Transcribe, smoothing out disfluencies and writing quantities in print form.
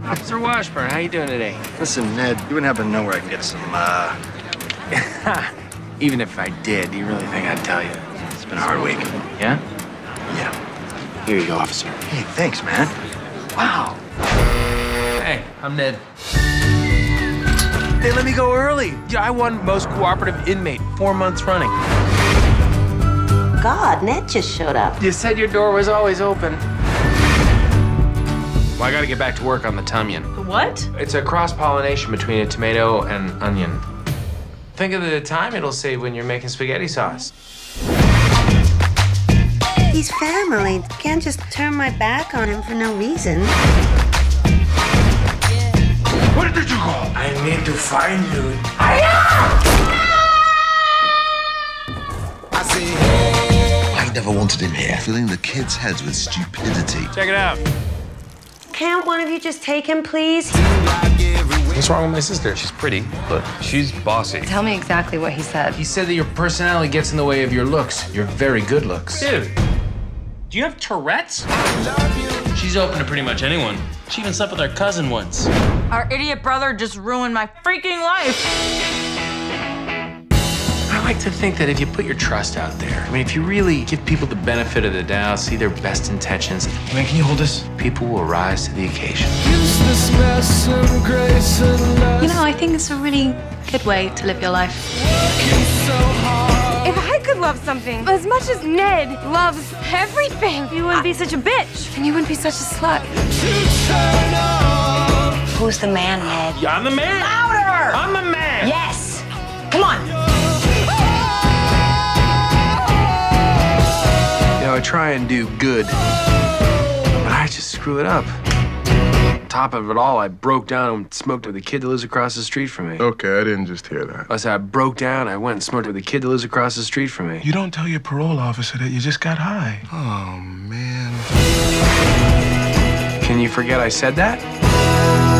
Mr. Washburn, how you doing today? Listen, Ned, you wouldn't happen to know where I can get some, Even if I did, do you really think I'd tell you? It's been a hard week. Yeah? Yeah. Here you go, officer. Hey, thanks, man. Wow. Hey, I'm Ned. They let me go early. Yeah, I won most cooperative inmate 4 months running. God, Ned just showed up. You said your door was always open. Well, I gotta get back to work on the Tumyan. The what? It's a cross-pollination between a tomato and onion. Think of the time it'll save when you're making spaghetti sauce. He's family. Can't just turn my back on him for no reason. Where did you go? I need to find you. I never wanted him here, filling the kids' heads with stupidity. Check it out. Can't one of you just take him, please? What's wrong with my sister? She's pretty, but she's bossy. Tell me exactly what he said. He said that your personality gets in the way of your looks. Your very good looks. Dude, do you have Tourette's? She's open to pretty much anyone. She even slept with our cousin once. Our idiot brother just ruined my freaking life. I like to think that if you put your trust out there, I mean, if you really give people the benefit of the doubt, see their best intentions, I mean, can you hold this? People will rise to the occasion. You know, I think it's a really good way to live your life. If I could love something as much as Ned loves everything, you wouldn't be such a bitch. And you wouldn't be such a slut. Who's the man, Ned? Yeah, I'm the man. Louder! I'm the man. Yes! Come on. You know, I try and do good, but I just screw it up. On top of it all, I broke down and smoked with a kid that lives across the street from me. Okay, I didn't just hear that. I said I broke down, I went and smoked with a kid that lives across the street from me. You don't tell your parole officer that you just got high. Oh, man. Can you forget I said that?